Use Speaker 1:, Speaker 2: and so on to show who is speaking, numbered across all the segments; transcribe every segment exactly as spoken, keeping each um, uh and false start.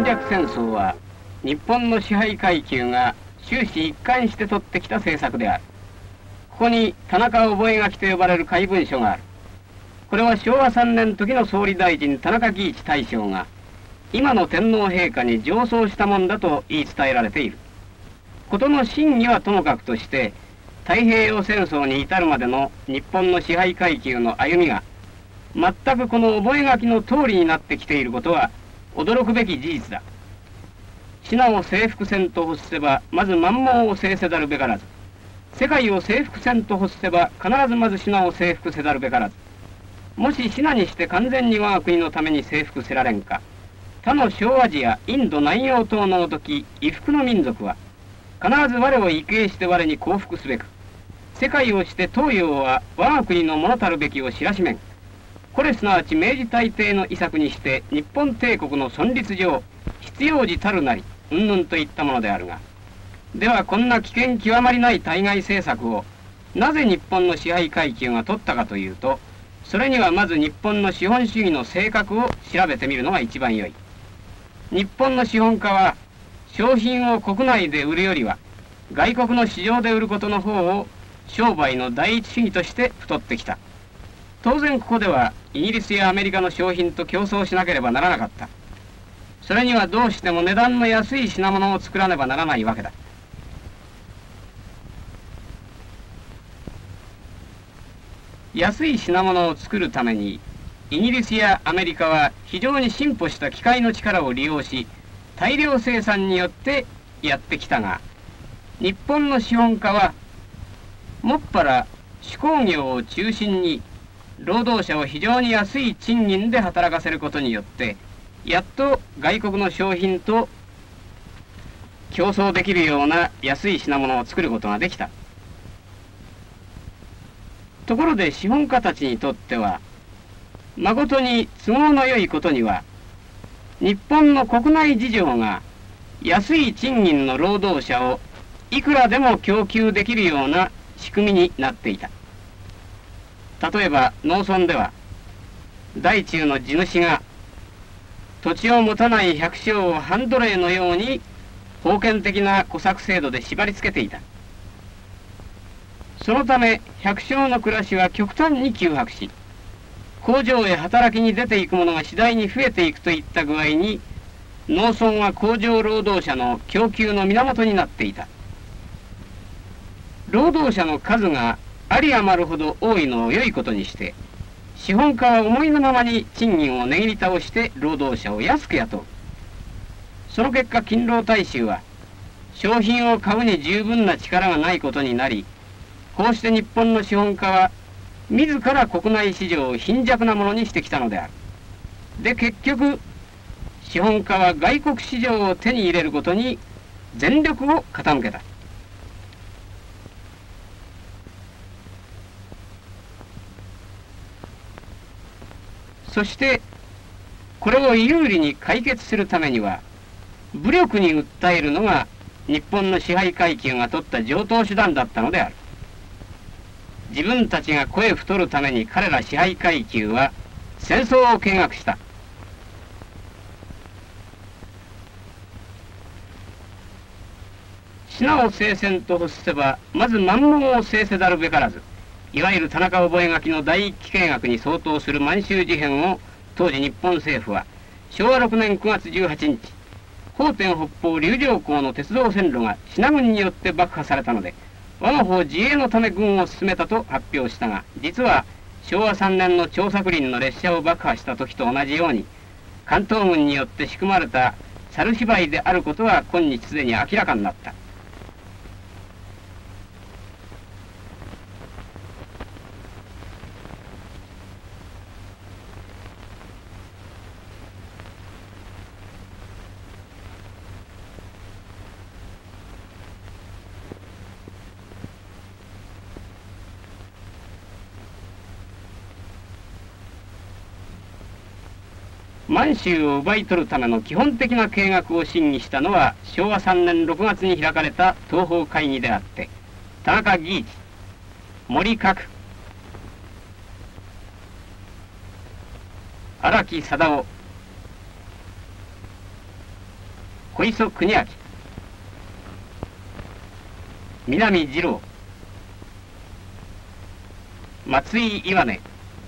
Speaker 1: 略戦争は日本の支配階級が終始一貫して取ってきた政策である。ここに田中覚書と呼ばれる怪文書がある。これはしょうわさんねん時の総理大臣田中義一大将が今の天皇陛下に上奏したもんだと言い伝えられている。事の真偽はともかくとして太平洋戦争に至るまでの日本の支配階級の歩みが全くこの覚書の通りになってきていることは驚くべき事実だ。品を征服せんと欲せばまず満蒙を制せざるべからず、世界を征服せんと欲せば必ずまず品を征服せざるべからず、もし品にして完全に我が国のために征服せられんか、他の小アジアインド南洋等のごとき異服の民族は必ず我を畏敬して我に降伏すべく、世界をして東洋は我が国のものたるべきを知らしめん。これすなわち明治大帝の遺作にして日本帝国の存立上必要時たるなりうんぬんといったものであるが、ではこんな危険極まりない対外政策をなぜ日本の支配階級が取ったかというと、それにはまず日本の資本主義の性格を調べてみるのが一番よい。日本の資本家は商品を国内で売るよりは外国の市場で売ることの方を商売の第一主義として太ってきた。当然ここではイギリスやアメリカの商品と競争しなければならなかった。それにはどうしても値段の安い品物を作らねばならないわけだ。安い品物を作るためにイギリスやアメリカは非常に進歩した機械の力を利用し大量生産によってやってきたが、日本の資本家はもっぱら手工業を中心に労働者を非常に安い賃金で働かせることによってやっと外国の商品と競争できるような安い品物を作ることができた。ところで資本家たちにとってはまことに都合のよいことには日本の国内事情が安い賃金の労働者をいくらでも供給できるような仕組みになっていた。例えば農村では大中の地主が土地を持たない百姓を半奴隷のように封建的な戸籍制度で縛り付けていた。そのため百姓の暮らしは極端に窮迫し、工場へ働きに出ていく者が次第に増えていくといった具合に農村は工場労働者の供給の源になっていた。労働者の数があり余るほど多いのを良いことにして資本家は思いのままに賃金を値切り倒して労働者を安く雇う。その結果勤労大衆は商品を買うに十分な力がないことになり、こうして日本の資本家は自ら国内市場を貧弱なものにしてきたのである。で結局資本家は外国市場を手に入れることに全力を傾けた。そしてこれを有利に解決するためには武力に訴えるのが日本の支配階級が取った常套手段だったのである。自分たちが声太るために彼ら支配階級は戦争を計画した。品を聖戦と欲せばまず満蒙を制せざるべからず、いわゆる田中覚書の第一期計画に相当する満州事変を当時日本政府はしょうわろくねんくがつじゅうはちにち、奉天北方龍城港の鉄道線路が品軍によって爆破されたので我が方自衛のため軍を進めたと発表したが、実はしょうわさんねんの張作霖の列車を爆破した時と同じように関東軍によって仕組まれた猿芝居であることは今日すでに明らかになった。満州を奪い取るための基本的な計画を審議したのはしょうわさんねんろくがつに開かれた東方会議であって、田中義一、森閣、荒木貞夫、 小磯国明、南次郎、松井岩根、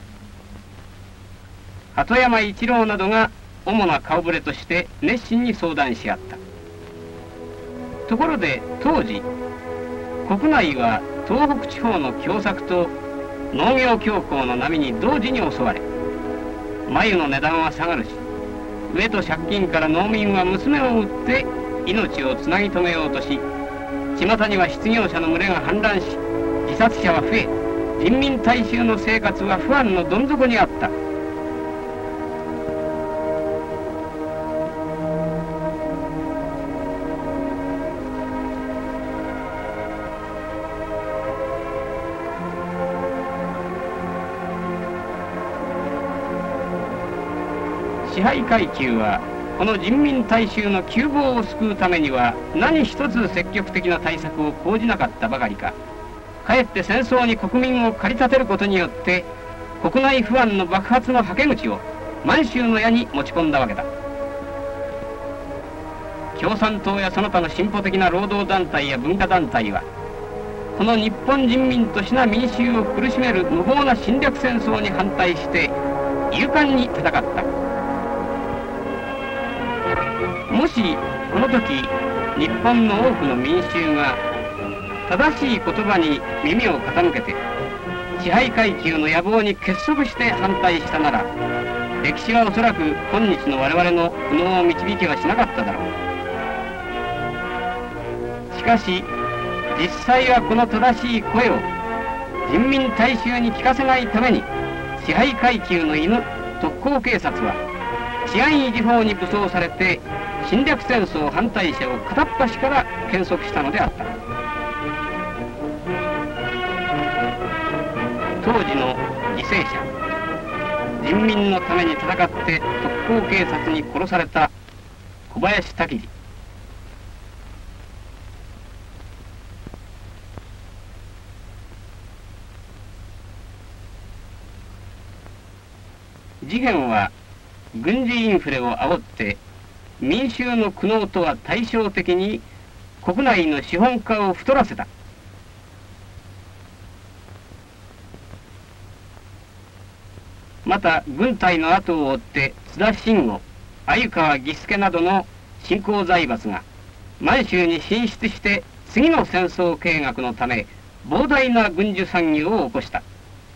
Speaker 1: 鳩山一郎などが主な顔ぶれとして熱心に相談し合った。ところで当時国内は東北地方の凶作と農業恐慌の波に同時に襲われ、繭の値段は下がるし、飢えと借金から農民は娘を売って命をつなぎ止めようとし、巷には失業者の群れが氾濫し、自殺者は増え、人民大衆の生活は不安のどん底にあった。支配階級はこの人民大衆の窮乏を救うためには何一つ積極的な対策を講じなかったばかりか、かえって戦争に国民を駆り立てることによって国内不安の爆発のはけ口を満州の矢に持ち込んだわけだ。共産党やその他の進歩的な労働団体や文化団体はこの日本人民としな民衆を苦しめる無謀な侵略戦争に反対して勇敢に戦った。もしこの時日本の多くの民衆が正しい言葉に耳を傾けて支配階級の野望に結束して反対したなら、歴史はおそらく今日の我々の苦悩を導きはしなかっただろう。しかし実際はこの正しい声を人民大衆に聞かせないために、支配階級の犬特攻警察は治安維持法に武装されて侵略戦争反対者を片っ端から検測したのであった。当時の犠牲者、人民のために戦って特攻警察に殺された小林武次、事変は軍事インフレを煽って民衆の苦悩とは対照的に国内の資本家を太らせた。また軍隊の後を追って津田信吾、鮎川義介などの新興財閥が満州に進出して次の戦争計画のため膨大な軍需産業を起こした。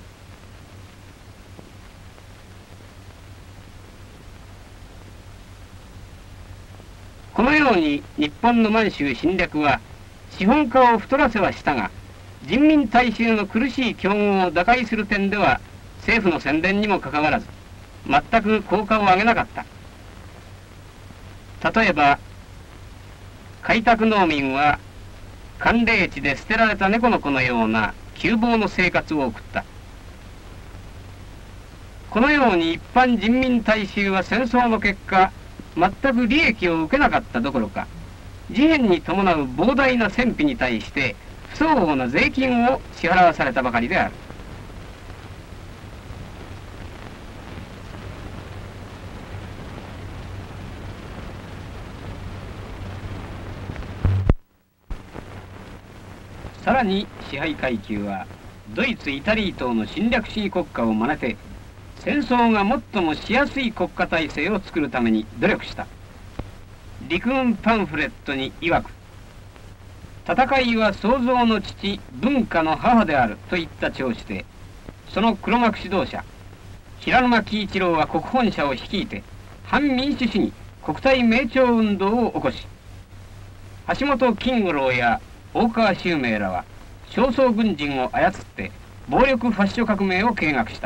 Speaker 1: このように日本の満州侵略は資本家を太らせはしたが、人民大衆の苦しい境遇を打開する点では政府の宣伝にもかかわらず全く効果を上げなかった。例えば開拓農民は寒冷地で捨てられた猫の子のような窮乏の生活を送った。このように一般人民大衆は戦争の結果全く利益を受けなかったどころか、事変に伴う膨大な戦費に対して不相応な税金を支払わされたばかりである。さらに支配階級はドイツ・イタリー等の侵略主義国家を真似て戦争が最もしやすい国家体制を作るために努力した。陸軍パンフレットに曰く、戦いは創造の父、文化の母であるといった調子で、その黒幕指導者平沼喜一郎は国本社を率いて反民主主義国体名鳥運動を起こし、橋本金五郎や大川秀明らは少数軍人を操って暴力ファッショ革命を計画した。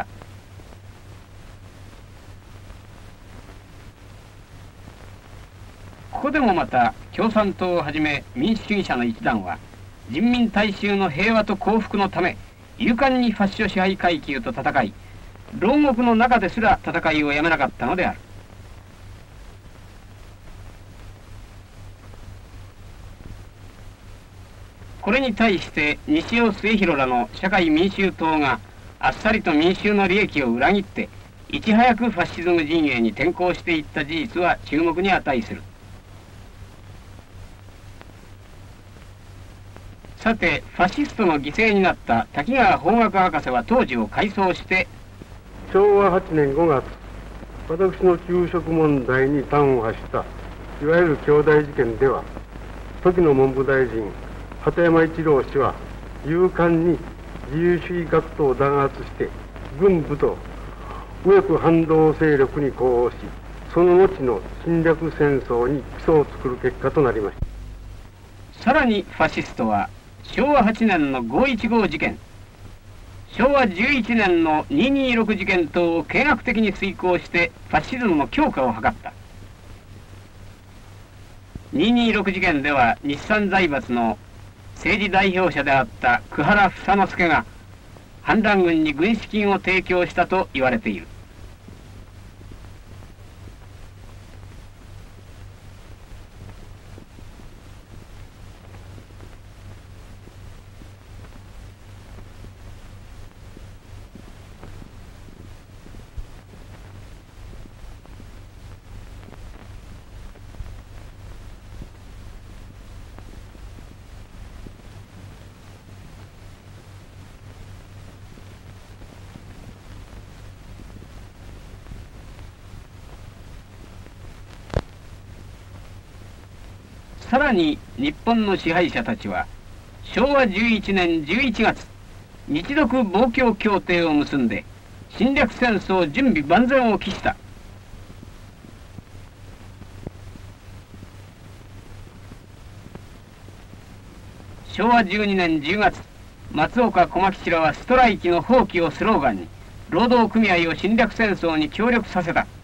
Speaker 1: ここでもまた共産党をはじめ民主主義者の一団は人民大衆の平和と幸福のため勇敢にファッショ支配階級と戦い、牢獄の中ですら戦いをやめなかったのである。これに対して西尾末広らの社会民衆党があっさりと民衆の利益を裏切っていち早くファッシズム陣営に転向していった事実は注目に値する。 さてファシストの犠牲になった滝川法学博士は当時を回想して、
Speaker 2: しょうわはちねんごがつ、私の給食問題に端を発したいわゆる兄弟事件では、時の文部大臣鳩山一郎氏は勇敢に自由主義学徒を弾圧して軍部と右翼反動勢力に呼応し、その後の侵略戦争に基礎を作る結果となりました。
Speaker 1: さらにファシストはしょうわはちねんのごーいちごー事件、しょうわじゅういちねんのにーにーろく事件等を計画的に遂行してファシズムの強化を図った。にーにーろく事件では日産財閥の政治代表者であった久原房之助が反乱軍に軍資金を提供したと言われている。さらに日本の支配者たちはしょうわじゅういちねんじゅういちがつ、日独防共協定を結んで侵略戦争準備万全を期した。しょうわじゅうにねんじゅうがつ、松岡小牧氏らはストライキの放棄をスローガンに労働組合を侵略戦争に協力させた。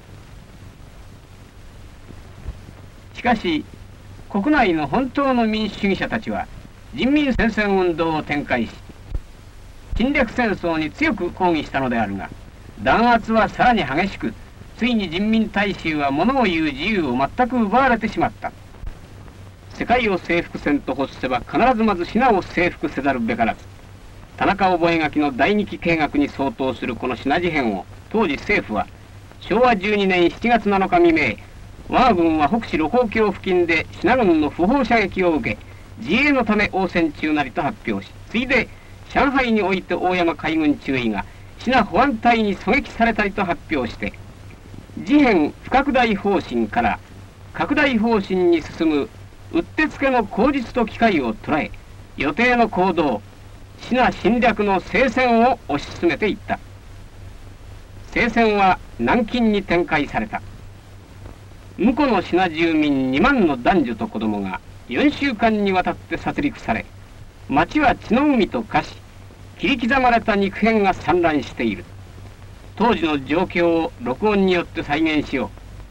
Speaker 1: しかし国内の本当の民主主義者たちは人民戦線運動を展開し、侵略戦争に強く抗議したのであるが、弾圧はさらに激しく、ついに人民大衆は物を言う自由を全く奪われてしまった。世界を征服せんと欲せば必ずまず品を征服せざるべからず、田中覚書の第二期計画に相当するこの品事変を当時政府はしょうわじゅうにねんしちがつなのか未明、我が軍は北市盧溝橋付近で信軍の不法射撃を受け、自衛のため応戦中なりと発表し、ついで上海において大山海軍中尉が信保安隊に狙撃されたりと発表して、事変不拡大方針から拡大方針に進むうってつけの口実と機会を捉え、予定の行動、信侵略の聖戦を推し進めていった。聖戦は南京に展開された。婿の信住民にまんの男女と子供がよんしゅうかんにわたって殺戮され、町は血の海と化し、切り刻まれた肉片が散乱している。当時の状況を録音によって再現しよう。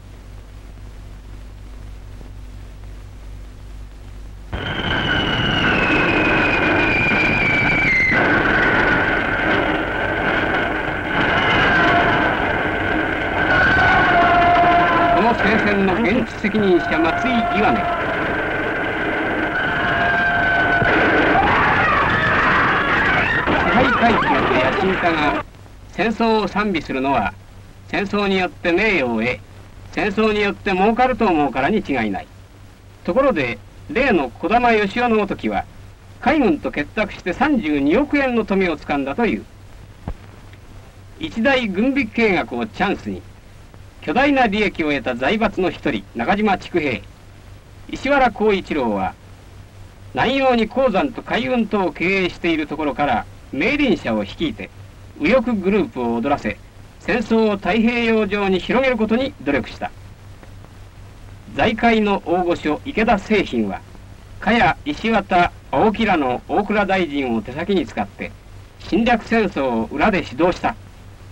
Speaker 1: 聖戦の現地責任者松井岩根、支配階級と野心家が戦争を賛美するのは、戦争によって名誉を得、戦争によって儲かると思うからに違いない。ところで例の児玉義雄のごときは海軍と結託してさんじゅうにおくえんの富をつかんだという。一大軍備計画をチャンスに巨大な利益を得た財閥の一人、中島筑平、石原浩一郎は南洋に鉱山と海運等を経営しているところから明林社を率いて右翼グループを踊らせ、戦争を太平洋上に広げることに努力した。財界の大御所池田清浜は茅石渡青木らの大蔵大臣を手先に使って侵略戦争を裏で指導した。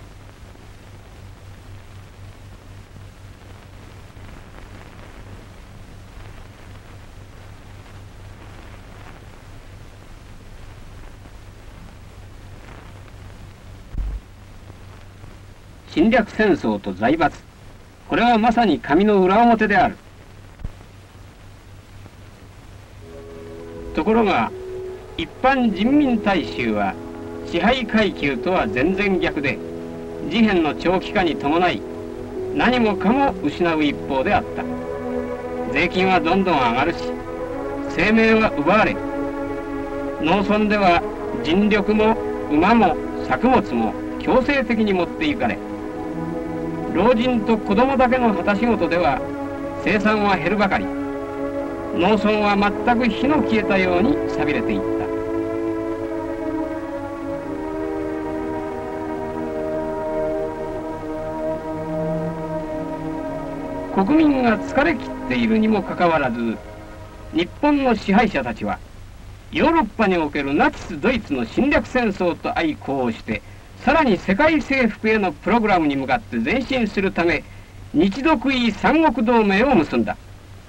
Speaker 1: 侵略戦争と財閥、これはまさに紙の裏表である。ところが一般人民大衆は支配階級とは全然逆で、事変の長期化に伴い何もかも失う一方であった。税金はどんどん上がるし、生命は奪われ、 農村では人力も馬も作物も強制的に持っていかれ、老人と子供だけの旗仕事では生産は減るばかり。農村は全く火の消えたように寂れていった。国民が疲れ切っているにもかかわらず、日本の支配者たちはヨーロッパにおけるナチス・ドイツの侵略戦争と相抗して、さらに世界征服へのプログラムに向かって前進するため、日独伊三国同盟を結んだ。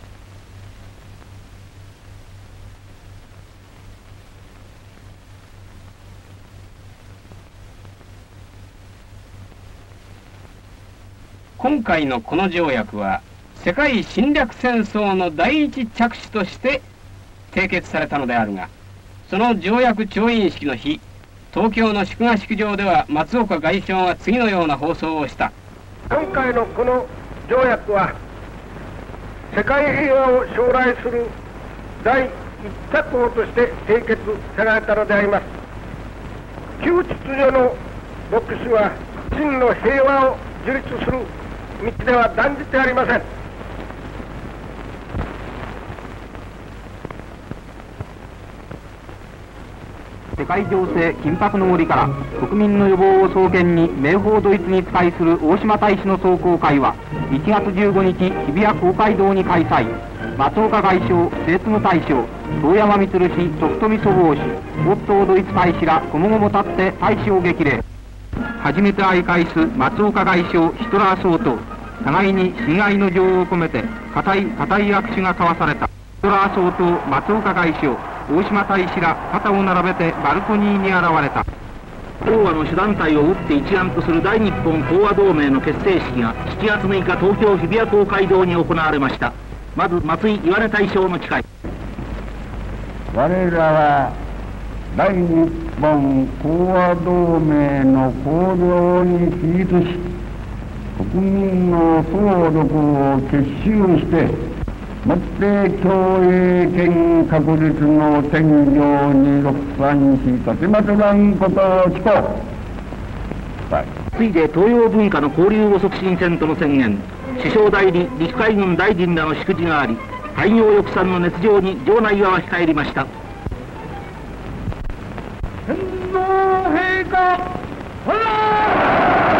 Speaker 1: 今回のこの条約は世界侵略戦争の第一着手として締結されたのであるが、その条約調印式の日、東京の祝賀式場では松岡外相が次のような放送をした。
Speaker 3: 今回のこの条約は世界平和を将来する第一着法として締結されたのであります。旧秩序の牧師は真の平和を樹立する道では断じてありません。
Speaker 4: 世界情勢緊迫の折から国民の予防を双肩に名宝ドイツに仕えする大島大使の壮行会はいちがつじゅうごにち日比谷公会堂に開催。松岡外相、末次大将、遠山満氏、徳富祖坊氏、オットードイツ大使らこもごも立って大使を激励。初めて相返す松岡外相、ヒトラー総統、互いに親愛の情を込めて固い固い握手が交わされた。ヒトラー総統、松岡外相、大島大使ら肩を並べてバルコニーに現れた。東和の主団体を打って一丸とする大日本講和同盟の結成式がしちがつむいか東京日比谷公会堂に行われました。まず松井岩根大将の誓い。
Speaker 5: 我らは大日本講和同盟の綱領に起立し、国民の総力を結集してもって共栄権確立の天領に六産し立てまつらんことを誓う。
Speaker 4: ついで東洋文化の交流を促進せんとの宣言、首相代理陸海軍大臣らの祝辞があり、開業抑散の熱情に場内は沸き返りました。
Speaker 5: 天皇陛下ほら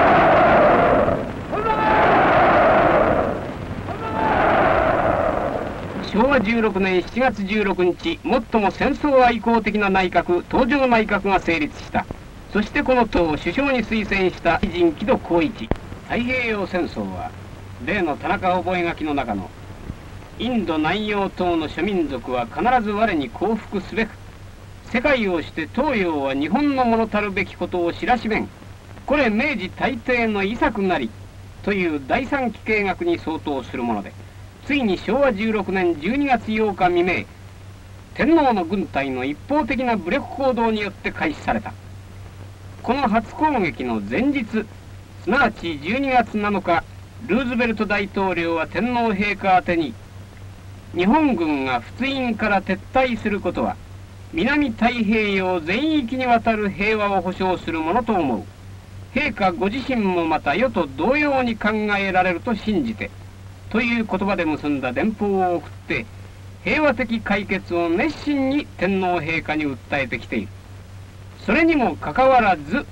Speaker 1: しょうわじゅうろくねんしちがつじゅうろくにち、最も戦争愛好的な内閣、東条内閣が成立した。そしてこの党を首相に推薦した大臣木戸幸一。太平洋戦争は例の田中覚書の中のインド南洋等の諸民族は必ず我に降伏すべく、世界をして東洋は日本のものたるべきことを知らしめん、これ明治大帝の遺作なりという第三期計画に相当するもので、ついにしょうわじゅうろくねんじゅうにがつようか未明、天皇の軍隊の一方的な武力行動によって開始された。この初攻撃の前日、すなわちじゅうにがつなのか、ルーズベルト大統領は天皇陛下宛てに、日本軍が仏印から撤退することは南太平洋全域にわたる平和を保障するものと思う。陛下ご自身もまた世と同様に考えられると信じて、という言葉で結んだ電報を送って、平和的解決を熱心に天皇陛下に訴えてきている。それにもかかわらず、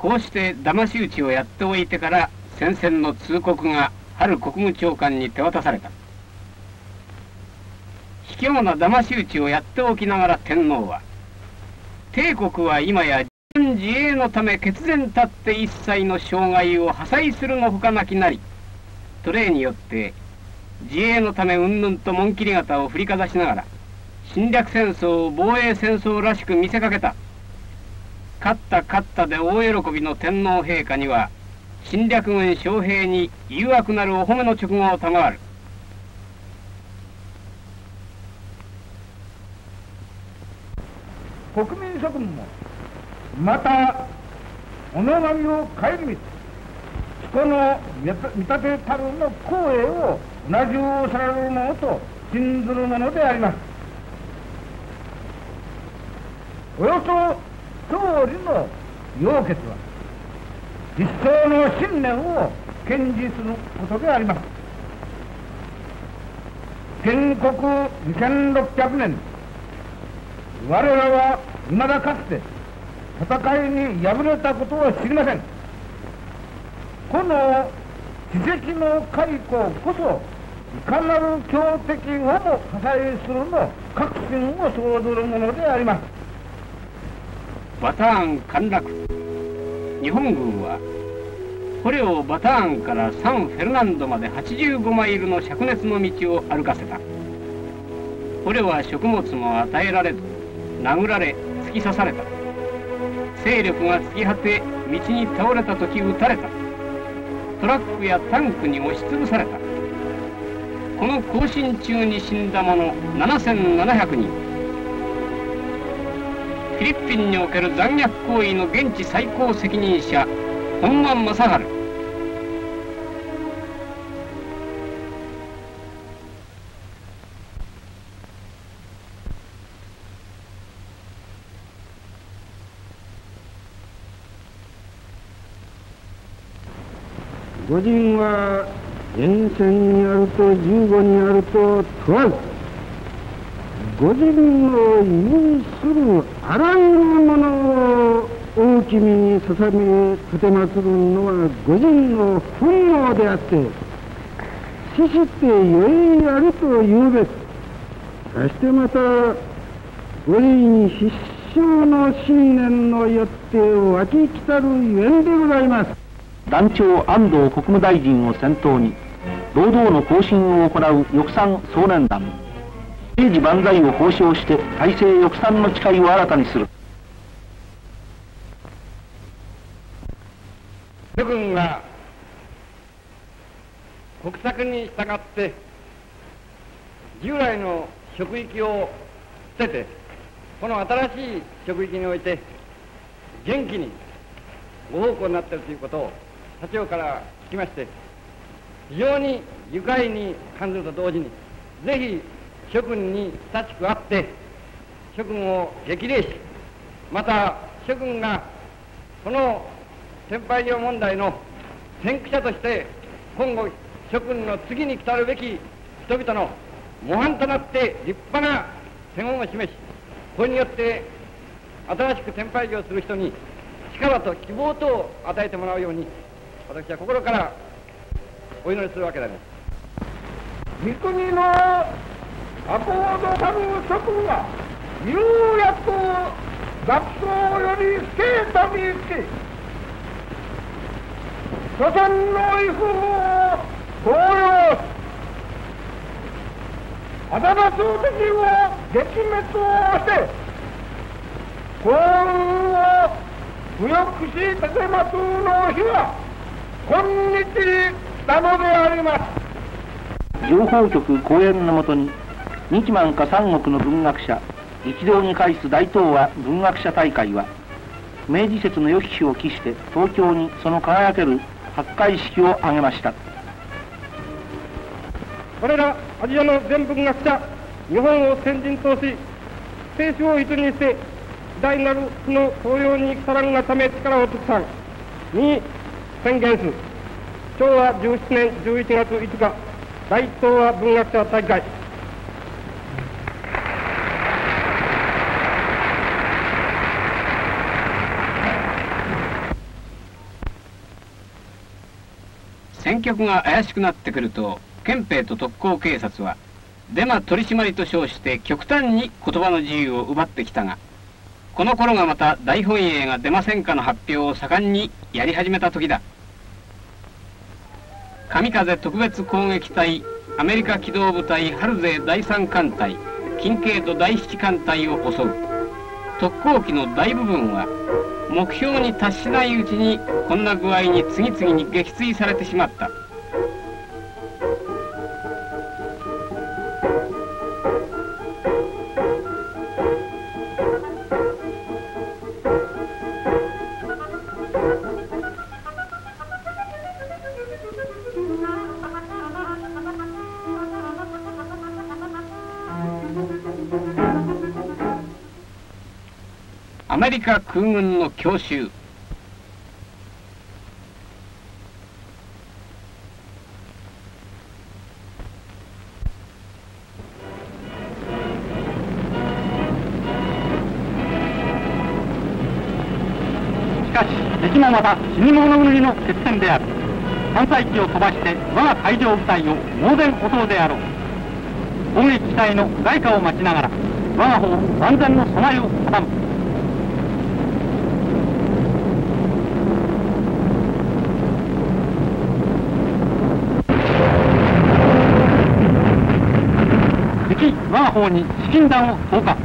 Speaker 1: こうして騙し討ちをやっておいてから宣戦の通告が春国務長官に手渡された。卑怯な騙し討ちをやっておきながら天皇は、帝国は今や自自衛のため決然立って一切の障害を破砕するのほかなきなりと例によって自衛のためうんぬんと紋切り型を振りかざしながら侵略戦争を防衛戦争らしく見せかけた。勝った勝ったで大喜びの天皇陛下には侵略軍将兵に誘惑なるお褒めの直後を賜る。
Speaker 3: 国民諸君もまたおのがみを顧みずこの見立てたるの光栄を同じをされるものと信ずるものであります。およそ総理の要決は一層の信念を堅持することであります。建国にせんろっぴゃくねん、我らは未だかつて戦いに敗れたことは知りません。この奇跡の開港こそいかなる強敵をも破壊するの確信を生ずるものであります。
Speaker 1: バターン陥落。日本軍は捕虜をバターンからサンフェルナンドまではちじゅうごマイルの灼熱の道を歩かせた。捕虜は食物も与えられず殴られ突き刺された。勢力が尽き果て道に倒れた時撃たれた。トラックやタンクに押しつぶされた。この行進中に死んだ者ななせんななひゃくにん。フィリピンにおける残虐行為の現地最高責任者本間正治。
Speaker 2: 御人は沿線にあると十五にあると問わず御人の意味するあらゆるものを大君に捧げ立てまつるのは御人の本能であって死してよいあるというべき。そしてまた御人に必勝の信念のよって湧き来たるゆえんでございます。
Speaker 4: 団長安藤国務大臣を先頭に労働の行進を行う翼賛総年団、平時万歳を褒章して体制翼賛の誓いを新たにする。
Speaker 3: 諸君が国策に従って従来の職域を捨ててこの新しい職域において元気にご奉公になっているということを社長から聞きまして非常に愉快に感じると同時にぜひ諸君に親しく会って諸君を激励しまた諸君がこの先輩業問題の先駆者として今後諸君の次に来たるべき人々の模範となって立派な手本を示しこれによって新しく先輩業をする人に力と希望とを与えてもらうように私は心からお祈りするわけであります。三国のアコードたる諸君はようやく学校より生徒に行き祖先の威風を高揚し新しい敵を撃滅をして幸運を不欲し立てまつの日は今日なのであります。
Speaker 4: 情報局講演のもとに日満か三国の文学者一堂に会す大東亜文学者大会は明治節の良き日を期して東京にその輝ける発会式を挙げました。
Speaker 3: 我らアジアの全文学者日本を先人とし聖書を一にして偉大なる日の東洋にさらんがため力を尽くさんに宣言すしょうわじゅうななねんじゅういちがついつか大東亜文学者大会。
Speaker 1: 戦局が怪しくなってくると、憲兵と特攻警察はデマ取締りと称して極端に言葉の自由を奪ってきたが、この頃がまた大本営が出ませんかの発表を盛んにやり始めた時だ。神風特別攻撃隊、アメリカ機動部隊ハルゼーだいさん艦隊、キンケードだいなな艦隊を襲う。特攻機の大部分は目標に達しないうちにこんな具合に次々に撃墜されてしまった。アメリカ空軍の強襲。
Speaker 4: しかし敵もまた死に物狂いの決戦である。艦載機を飛ばして我が海上部隊を猛然襲うであろう。攻撃機体の外貨を待ちながら我が方万全の備えを固む。敵我が方に資金弾を投下。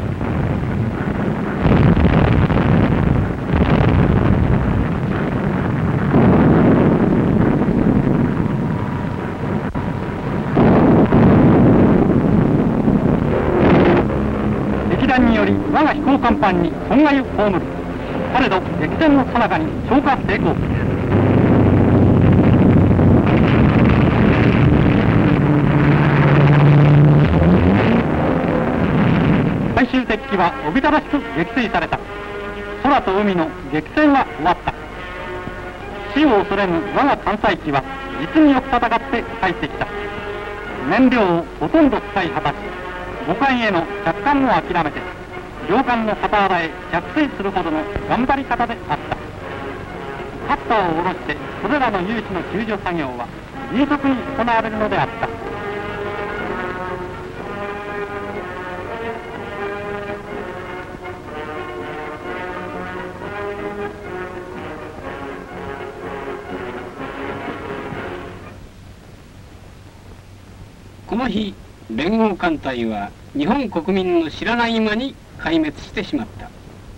Speaker 4: 敵弾により我が飛行甲板に損害を被る。されど激戦の最中に消火成功。最終敵機はおびただしく撃墜された。空と海の激戦は終わった。死を恐れぬ我が艦載機は実によく戦って帰ってきた。燃料をほとんど使い果たし、母艦への着艦を諦めて両艦の傍らへ着水するほどの頑張り方であった。カッターを下ろしてそれらの有志の救助作業は迅速に行われるのであった。
Speaker 1: この日、連合艦隊は日本国民の知らない間に壊滅してしまった。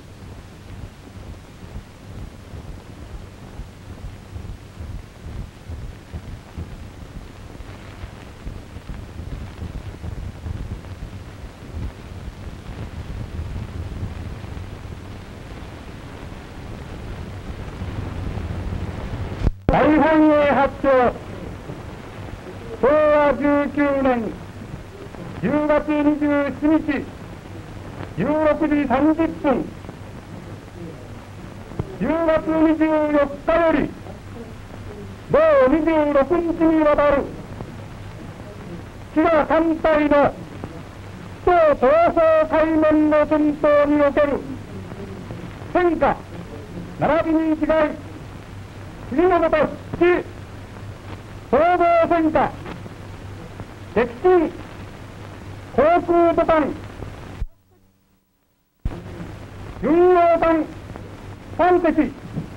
Speaker 3: 大本営発表。昭和じゅうきゅうねんじゅうがつにじゅうしちにちじゅうろくじさんじゅっぷん、じゅうがつにじゅうよっかより同にじゅうろくにちにわたる滋賀艦隊の総闘争海面の戦闘における戦果並びに違い次のごとし総合戦果敵地航空母艦巡洋艦さん隻駆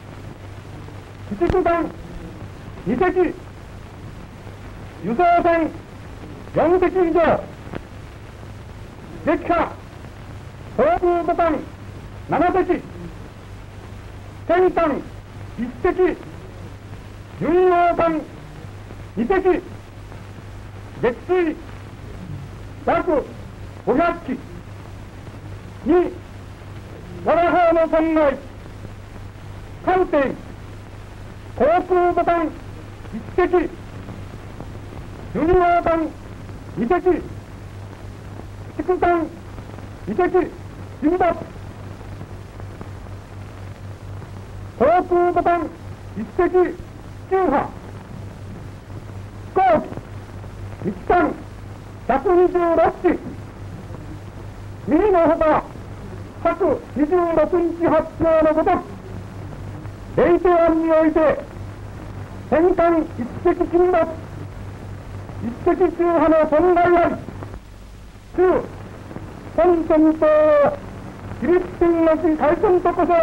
Speaker 3: 逐艦に隻輸送船よん隻以上撃破航空母艦なな隻戦艦いち隻巡洋艦に隻撃墜約ごひゃっきに我が方の船内艦艇航空母艦いち隻巡洋艦に隻駆逐艦に隻沈没航空母艦いち隻中破飛行機いち艦ひゃくにじゅうろく隻右のほかひゃくにじゅうろくにち発表のごとくレイテ案において戦艦一隻沈没、一隻中波の損害あり、中、本戦とフィリピンの地海戦とこそ、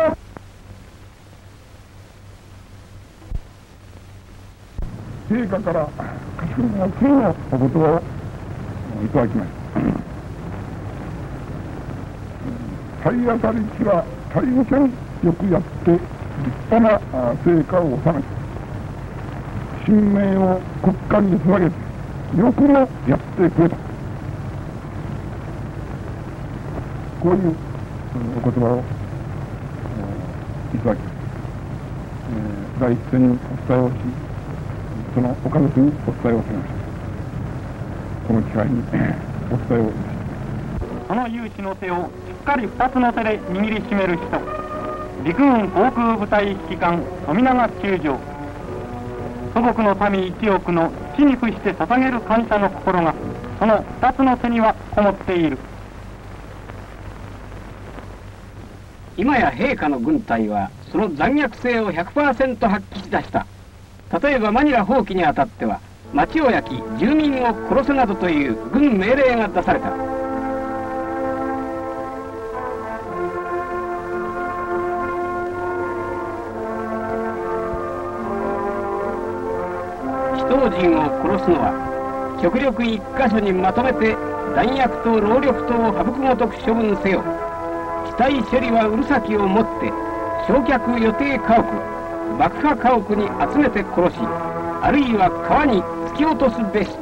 Speaker 5: 陛下からかしこま次のお言葉をいただきました。体当たり機は大変よくやって立派な成果を収めて、神明を国家に捧げてよくもやってくれた。こういうお言葉をいただきます。えー、第一線にお伝えをし、そのご家族にお伝えをしました。この機会にお伝えをしました。
Speaker 4: その有志の手をしっかり二つの手で握りしめる人、陸軍航空部隊指揮官富永中将。祖国の民一億の地に伏して捧げる感謝の心がその二つの手にはこもっている。
Speaker 1: 今や陛下の軍隊はその残虐性を ひゃくパーセント 発揮しだした。例えばマニラ放棄にあたっては町を焼き住民を殺せなどという軍命令が出された。人人を殺すのは極力一箇所にまとめて弾薬と労力とを省くごとく処分せよ。死体処理はうるさきをもって焼却予定家屋爆破家屋に集めて殺し、あるいは川に突き落とすべし。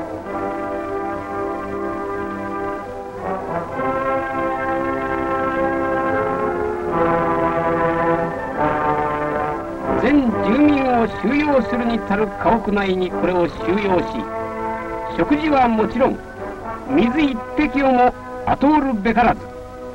Speaker 1: 全住民を収容するに足る家屋内にこれを収容し、食事はもちろん水一滴をも後おるべからず。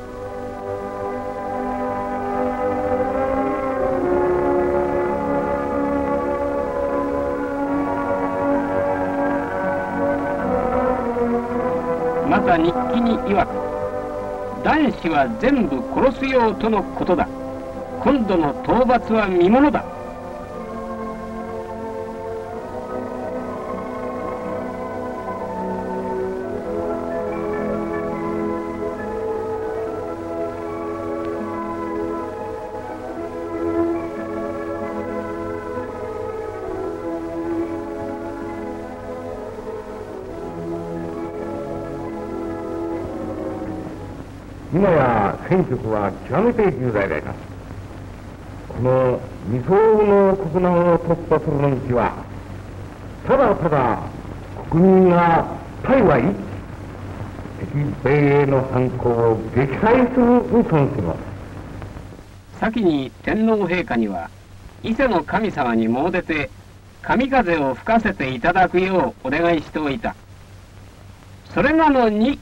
Speaker 1: また日記に曰く、男子は全部殺すようとのことだ。今度の討伐は見ものだ。
Speaker 3: 今や戦局は極めて重大であります。この未曾有の国難を突破するの道は、ただただ国民が対話一致、敵米英の犯行を撃退するに損します。
Speaker 1: 先に天皇陛下には伊勢の神様に詣でて神風を吹かせていただくようお願いしておいた。それなのに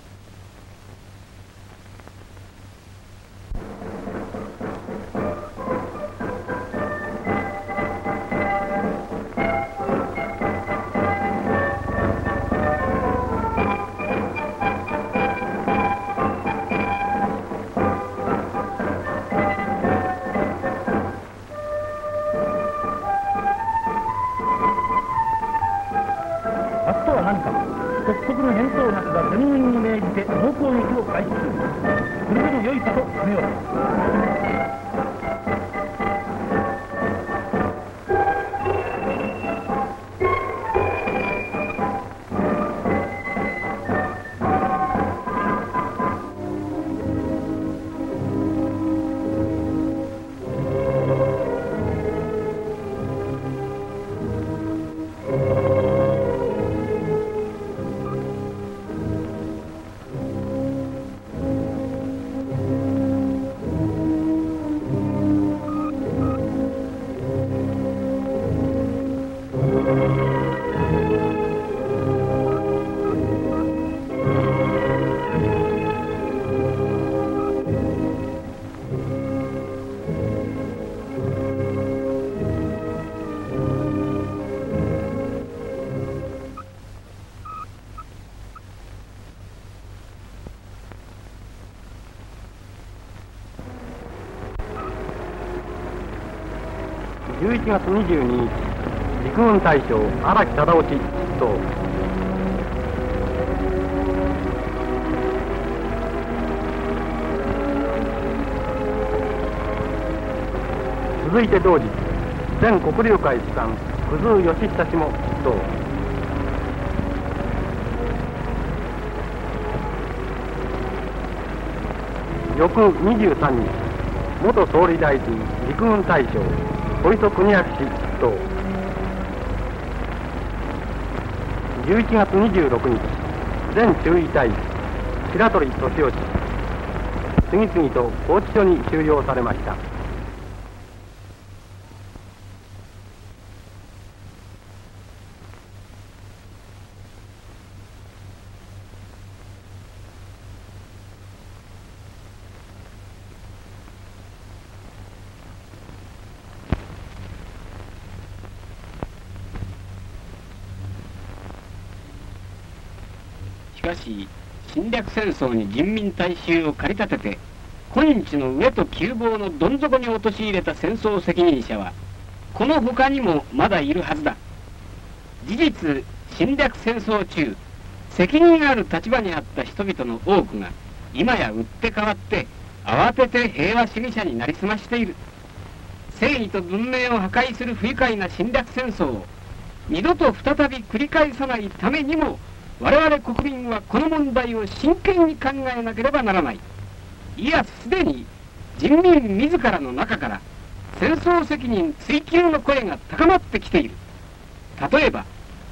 Speaker 1: じゅういちがつにじゅうににち、陸
Speaker 2: 陸軍大将荒木忠興出頭。続いて同日、前国流会主幹久津義久氏も出頭。翌にじゅうさんにち、元総理大臣陸軍大将小磯邦明氏出頭。じゅういちがつにじゅうろくにち、前駐意大使白鳥俊義氏、次々と拘置所に収容されました。
Speaker 1: しかし侵略戦争に人民大衆を駆り立てて今日の飢えと窮乏のどん底に陥れた戦争責任者はこの他にもまだいるはずだ。事実侵略戦争中責任ある立場にあった人々の多くが今や打って変わって慌てて平和主義者になりすましている。正義と文明を破壊する不愉快な侵略戦争を二度と再び繰り返さないためにも我々国民はこの問題を真剣に考えなければならない。いやすでに人民自らの中から戦争責任追及の声が高まってきている。例えば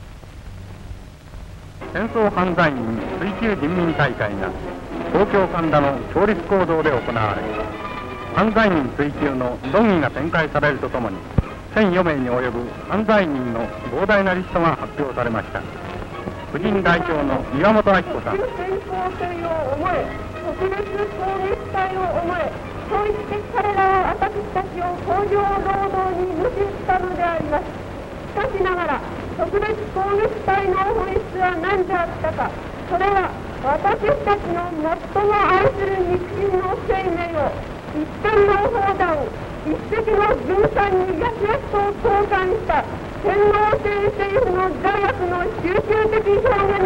Speaker 2: 戦争犯罪人追及人民大会が東京神田の町立講堂で行われ、犯罪人追及の論議が展開されるとともにせんよめいに及ぶ犯罪人の膨大なリストが発表されました。婦人代表の岩本明子さん。
Speaker 6: 戦争性を思え、特別攻撃隊を思え、そう言って彼らは私たちを工場労働に無視したのであります。しかしながら特別攻撃隊の本質は何であったか。それは私たちの最も愛する肉親の生命を一点の砲弾、一隻の軍艦にやすやすと交換した天皇制政府の罪悪の集中的表現